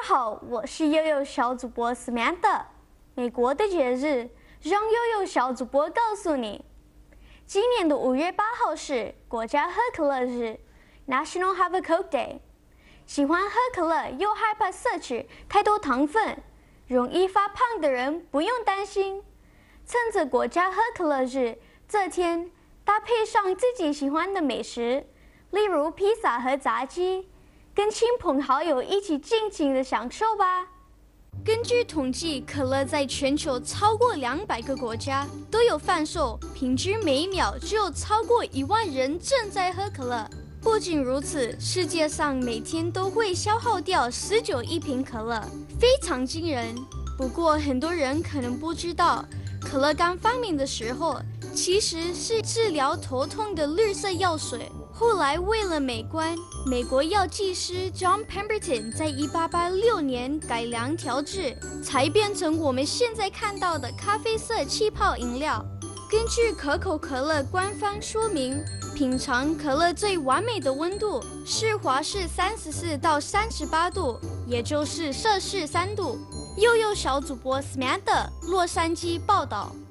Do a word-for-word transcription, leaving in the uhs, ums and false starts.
好，我是悠悠小主播 Samantha。美国的节日，让悠悠小主播告诉你。今年的五月八号是国家喝可乐日 （National Have a Coke Day）。喜欢喝可乐又害怕摄取太多糖分，容易发胖的人不用担心。趁着国家喝可乐日这天，搭配上自己喜欢的美食，例如披萨和炸鸡，跟亲朋好友一起尽情的享受吧。根据统计，可乐在全球超过两百个国家都有贩售，平均每秒就有超过一万人正在喝可乐。不仅如此，世界上每天都会消耗掉十九亿瓶可乐，非常惊人。不过，很多人可能不知道，可乐刚发明的时候其实是治疗头痛的绿色药水。后来为了美观，美国药剂师 John Pemberton 在一八八六年改良调制，才变成我们现在看到的咖啡色气泡饮料。根据可口可乐官方说明，品尝可乐最完美的温度是华氏三十四到三十八度，也就是摄氏三度。悠悠小主播 Samantha 洛杉矶报道。